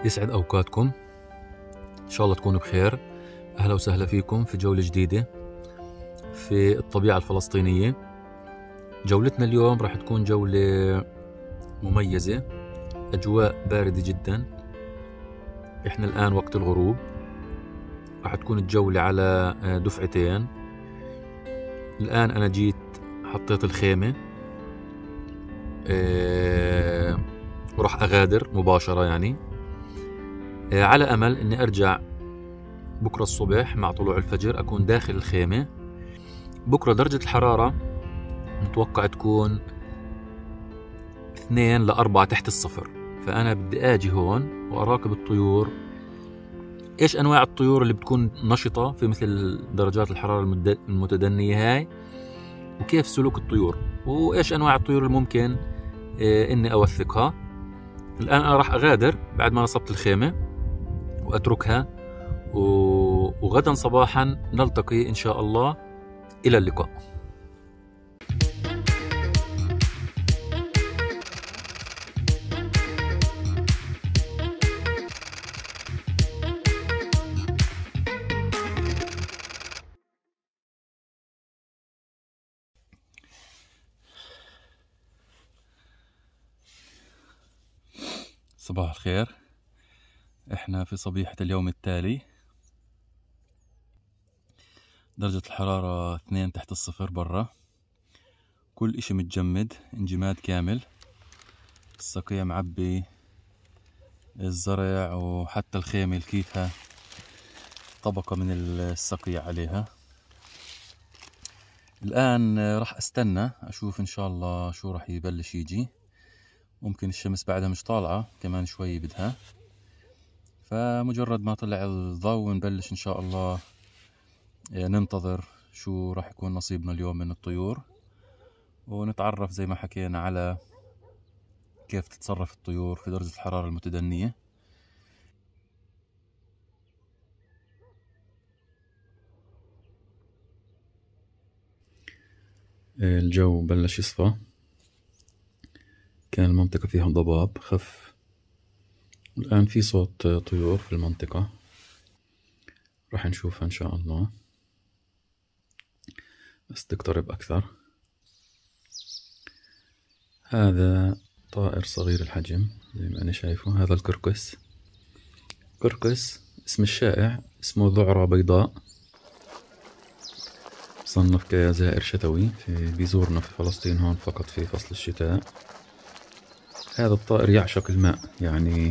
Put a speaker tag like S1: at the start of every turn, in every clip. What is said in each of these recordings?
S1: يسعد أوقاتكم، إن شاء الله تكونوا بخير. أهلا وسهلا فيكم في جولة جديدة في الطبيعة الفلسطينية. جولتنا اليوم راح تكون جولة مميزة، أجواء باردة جدا. إحنا الآن وقت الغروب. راح تكون الجولة على دفعتين. الآن أنا جيت حطيت الخيمة وراح أغادر مباشرة، يعني على أمل أني أرجع بكرة الصبح مع طلوع الفجر أكون داخل الخيمة. بكرة درجة الحرارة متوقع تكون 2 ل 4 تحت الصفر، فأنا بدي آجي هون وأراقب الطيور. إيش أنواع الطيور اللي بتكون نشطة في مثل درجات الحرارة المتدنية هاي، وكيف سلوك الطيور، وإيش أنواع الطيور اللي ممكن إني أوثقها. الآن أنا راح أغادر بعد ما نصبت الخيمة وأتركها، وغدا صباحا نلتقي إن شاء الله. إلى اللقاء. صباح الخير. احنا في صبيحة اليوم التالي. درجة الحرارة 2 تحت الصفر برا، كل اشي متجمد، انجماد كامل. الصقيع معبي الزرع، وحتى الخيمة كيفها طبقة من الصقيع عليها. الآن راح استنى أشوف إن شاء الله شو راح يبلش يجي. ممكن الشمس بعدها مش طالعة، كمان شوي بدها، فمجرد ما طلع الضوء نبلش إن شاء الله ننتظر شو راح يكون نصيبنا اليوم من الطيور، ونتعرف زي ما حكينا على كيف تتصرف الطيور في درجة الحرارة المتدنية. الجو بلش يصفى، كان المنطقة فيها ضباب خف. الآن في صوت طيور في المنطقة، راح نشوفها إن شاء الله بس تقترب أكثر. هذا طائر صغير الحجم زي ما أنا شايفه، هذا الكركس. كركس اسم الشائع اسمه ذعرة بيضاء، مصنف كزائر شتوي، بيزورنا في فلسطين هون فقط في فصل الشتاء. هذا الطائر يعشق الماء، يعني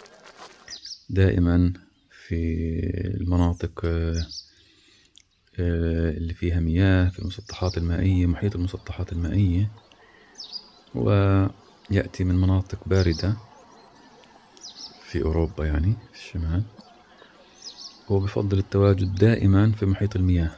S1: دائما في المناطق اللي فيها مياه، في المسطحات المائية، محيط المسطحات المائية، ويأتي من مناطق باردة في أوروبا، يعني في الشمال. هو بفضل التواجد دائما في محيط المياه،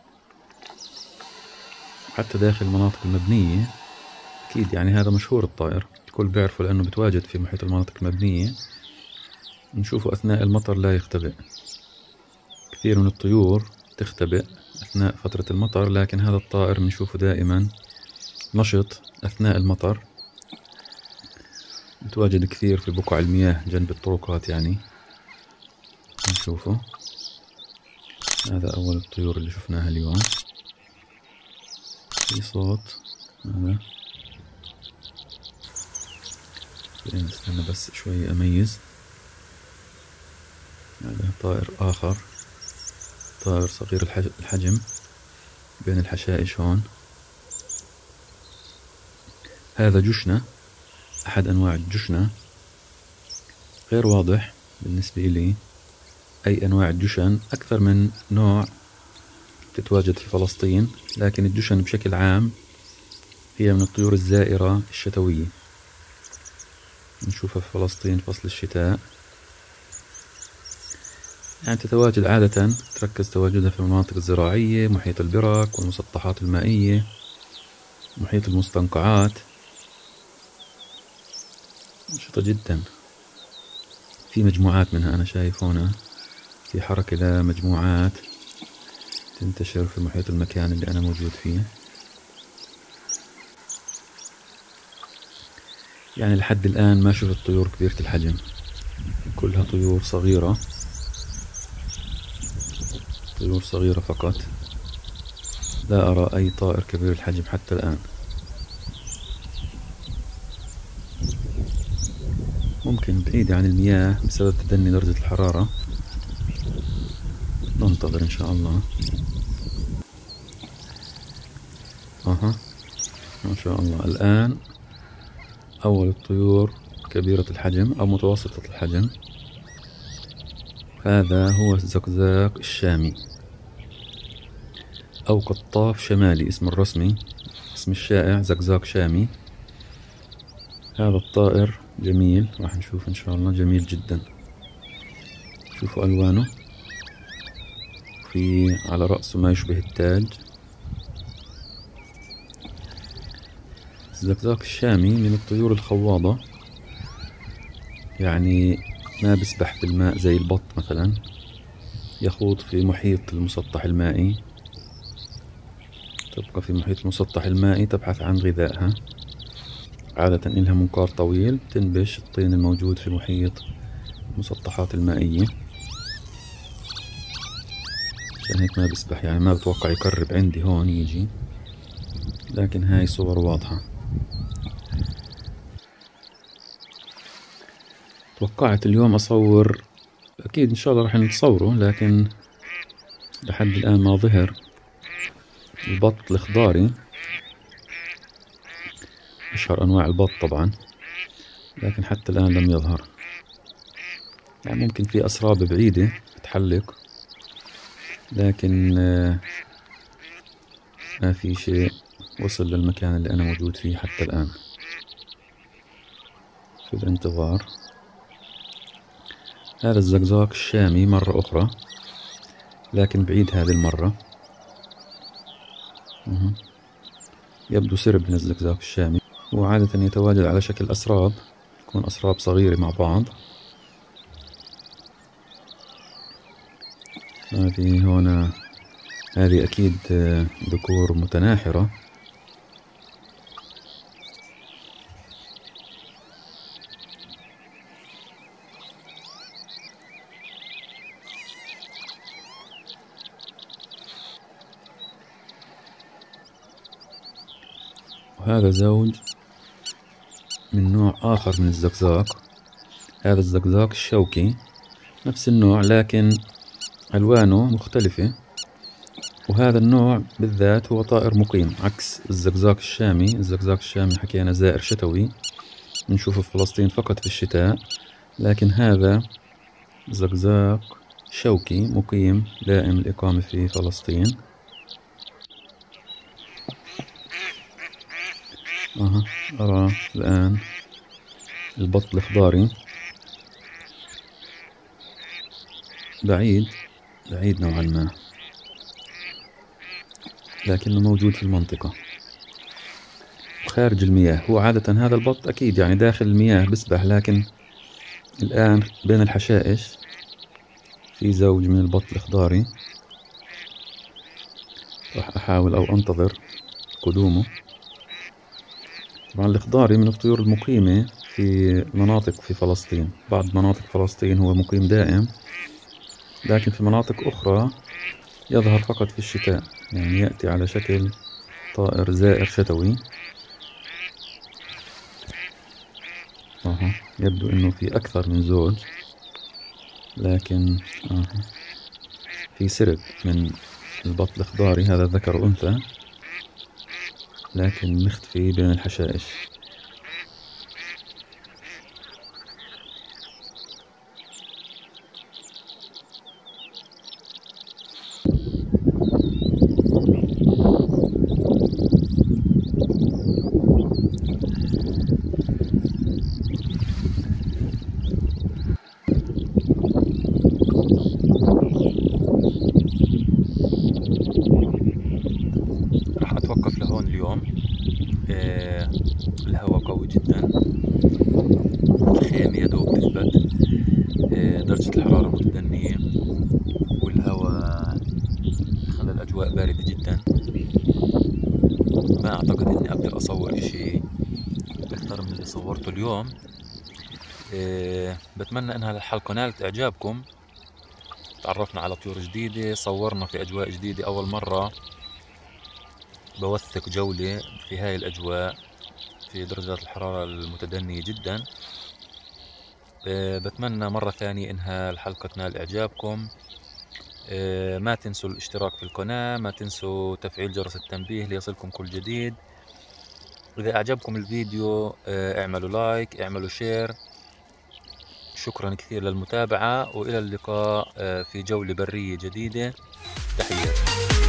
S1: حتى داخل المناطق المبنية. أكيد يعني هذا مشهور الطائر، الكل بيعرفه لأنه بتواجد في محيط المناطق المبنية. نشوفه أثناء المطر لا يختبئ. كثير من الطيور تختبئ أثناء فترة المطر، لكن هذا الطائر بنشوفه دائما نشط أثناء المطر. متواجد كثير في بقع المياه جنب الطرقات، يعني نشوفه. هذا أول الطيور اللي شفناها اليوم. في صوت، هذا استنى بس شوي أميز. هذا طائر آخر، طائر صغير الحجم بين الحشائش هون. هذا جشنة، أحد أنواع الجشنة. غير واضح بالنسبة لي أي أنواع الجشن، أكثر من نوع تتواجد في فلسطين، لكن الجشن بشكل عام هي من الطيور الزائرة الشتوية، نشوفها في فلسطين فصل الشتاء. يعني تتواجد عادة، تركز تواجدها في المناطق الزراعية، محيط البرك والمسطحات المائية، محيط المستنقعات. نشطة جدا، في مجموعات منها أنا شايف هنا، في حركة لمجموعات تنتشر في محيط المكان اللي أنا موجود فيه. يعني لحد الآن ما شفت طيور كبيرة الحجم، كلها طيور صغيرة، طيور صغيرة فقط، لا أرى أي طائر كبير الحجم حتى الآن. ممكن بعيدة عن المياه بسبب تدني درجة الحرارة، ننتظر إن شاء الله. ما شاء الله، الآن أول الطيور كبيرة الحجم أو متوسطة الحجم. هذا هو الزقزاق الشامي أو قطاف شمالي، اسم الرسمي، اسم الشائع زقزاق شامي. هذا الطائر جميل، راح نشوف إن شاء الله، جميل جدا. شوفوا ألوانه، في على رأسه ما يشبه التاج. الزقزاق الشامي من الطيور الخواضة، يعني ما بيسبح في الماء زي البط مثلا، يخوض في محيط المسطح المائي، تبقى في محيط المسطح المائي تبحث عن غذائها. عادة إلها منقار طويل تنبش الطين الموجود في محيط المسطحات المائية، عشان هيك ما بيسبح، يعني ما بتوقع يقرب عندي هون يجي، لكن هاي صور واضحة. توقعت اليوم أصور، أكيد إن شاء الله راح نصوره، لكن لحد الآن ما ظهر البط الخضاري، أشهر أنواع البط طبعا، لكن حتى الآن لم يظهر. يعني ممكن في أسراب بعيدة تحلق، لكن ما في شيء وصل للمكان اللي أنا موجود فيه حتى الآن. في الانتظار. هذا الزقزاق الشامي مرة أخرى، لكن بعيد هذه المرة. يبدو سرب من الزقزاق الشامي، وعادة يتواجد على شكل أسراب، تكون أسراب صغيرة مع بعض. هذه هنا، هذه أكيد ذكور متناحرة. وهذا زوج من نوع آخر من الزقزاق، هذا الزقزاق الشوكي، نفس النوع لكن ألوانه مختلفة. وهذا النوع بالذات هو طائر مقيم، عكس الزقزاق الشامي. الزقزاق الشامي حكينا زائر شتوي، بنشوفه في فلسطين فقط في الشتاء، لكن هذا زقزاق شوكي مقيم دائم الإقامة في فلسطين. أرى الآن البط الخضاري، بعيد نوعا ما، لكنه موجود في المنطقة خارج المياه. هو عادة هذا البط أكيد يعني داخل المياه بسبح، لكن الآن بين الحشائش في زوج من البط الخضاري، راح أحاول أو أنتظر قدومه. طبعا الخضاري من الطيور المقيمة في مناطق في فلسطين، بعض مناطق فلسطين هو مقيم دائم، لكن في مناطق أخرى يظهر فقط في الشتاء، يعني يأتي على شكل طائر زائر شتوي. يبدو أنه في أكثر من زوج، لكن في سرب من البط الخضاري، هذا ذكر وأنثى، لكن مختفي بين الحشائش. راح أتوقف لهون اليوم. الهواء قوي جدا، الخيمة يدوب تثبت، درجة الحرارة متدنية، والهواء خلى الأجواء باردة جدا. ما أعتقد إني أقدر أصور إشي أكثر من اللي صورته اليوم، بتمنى انها الحلقة نالت اعجابكم. تعرفنا على طيور جديدة، صورنا في اجواء جديدة، اول مرة بوثق جولة في هاي الاجواء في درجات الحرارة المتدنية جدا. بتمنى مرة ثانية انها الحلقة تنال اعجابكم. ما تنسوا الاشتراك في القناة، ما تنسوا تفعيل جرس التنبيه ليصلكم كل جديد. إذا أعجبكم الفيديو اعملوا لايك، اعملوا شير. شكرا كثير للمتابعة، وإلى اللقاء في جولة برية جديدة. تحياتي.